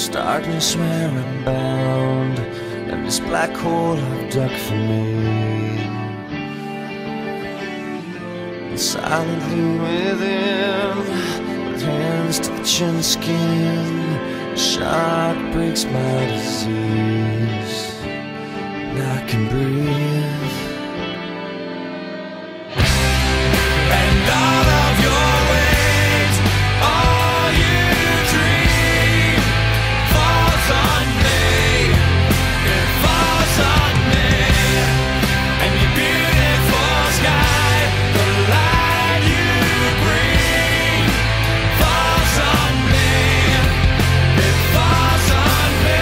darkness where I'm bound, and this black hole I've dug for me. And silently within, with hands touching skin, a shark breaks my disease, and I can breathe. And all of your weight, all you dream, falls on me, it falls on me. And your beautiful sky, the light you bring, falls on me, it falls on me.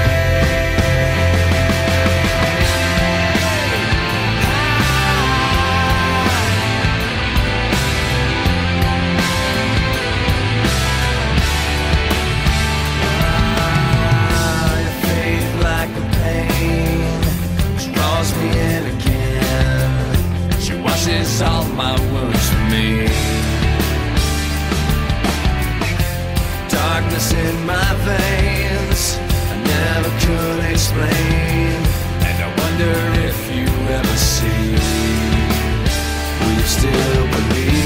Your faith like a pain, she draws me in again. She washes all my wounds for me. Darkness in my veins, I never could explain. And I wonder if you ever see, will you still believe?